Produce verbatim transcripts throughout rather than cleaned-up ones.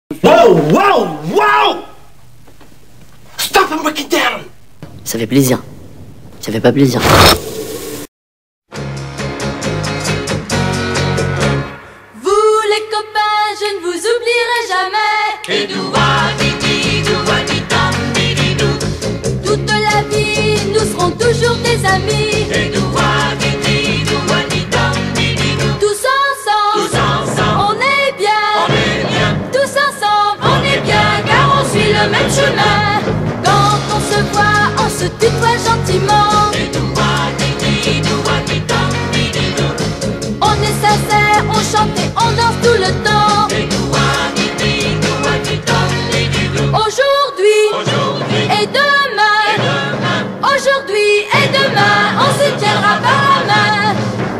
Wow, wow, wow! Stop and break it down! Ça fait plaisir. Ça fait pas plaisir. Vous les copains, je ne vous oublierai jamais. Et doua didi doua didam dididou. Toute la vie, nous serons toujours des amis. Et doua didi doua didam dididou. Tous ensemble, tous ensemble, on est bien, on est bien. Tous ensemble, on est bien, car on suit le même chemin. Quand on se voit, on se tutoie gentiment. Et doua didi doua didam dididou. On est sincère, on chante et on danse tout le temps. Et doua didi doua didam dididou. Aujourd'hui, aujourd'hui et demain, et demain. Aujourd'hui et demain, on se tiendra par la main.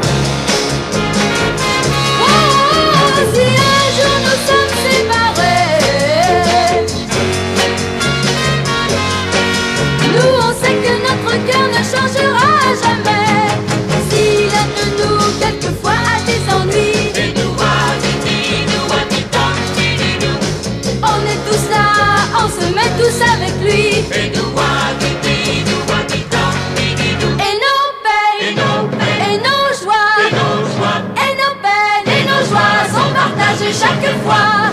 Oh, si un jour nous sommes séparés, nous on sait que notre cœur ne changera jamais. Si l'un de nous quelquefois a des ennuis, et doua didi doua didam dididou. On est tous là, on se met tous avec lui. Et doua didi doua didam dididou. Et nos peines, et nos peines, et nos joies, et nos joies, et nos peines, et nos joies sont partagées chaque fois.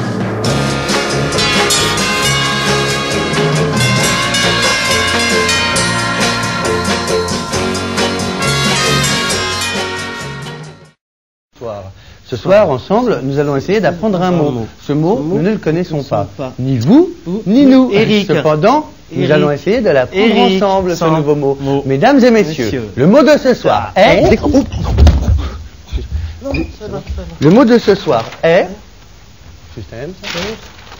Ce soir, ensemble, nous allons essayer d'apprendre un mot. Ce mot, nous ne le connaissons pas. Ni vous, ni nous. Eric. Cependant, nous Eric. allons essayer de l'apprendre Eric. ensemble, ce Sans nouveau mot. mot. Mesdames et messieurs, Monsieur. le mot de ce soir est... Le mot de ce soir est... Système, ça fait...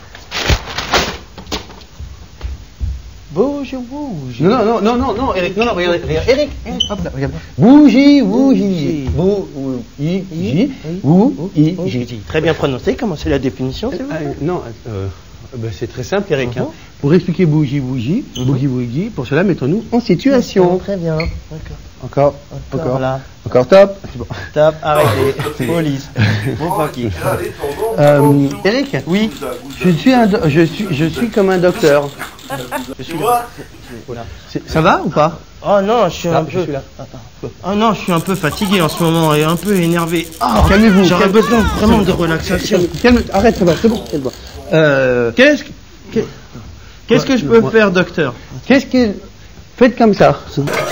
Bouge, bouge. Non, non, non, non, non, Eric, non, non, regarde, regarde, Eric, Eric, hop là, regarde. Bougie, bougie, bougie, bougie. Très bien prononcé. Comment c'est la définition, c'est vous? Euh, non, euh, ben c'est très simple, Eric. Hein. Pour expliquer bougie, bougie, bougie, bougie, pour cela, mettons-nous en situation. Très bien. D'accord. Encore, Encore, encore, là. encore, top. C'est bon. Top, arrêtez. Police. Bon, tranquille. Euh, Eric, Oui. je suis, un do- je suis, je suis comme un docteur. Je suis là. C'est- Ça va ou pas? Oh non, je suis Là, un je peu. suis là. Oh non, je suis un peu fatigué en ce moment et un peu énervé. Ah, calmez-vous. J'aurais calme- besoin vraiment de relaxation. Calme, arrête, c'est bon, c'est bon, c'est bon. Euh, Qu'est-ce que, qu'est- qu'est-ce que je peux faire, docteur? Qu'est-ce que... Faites comme ça.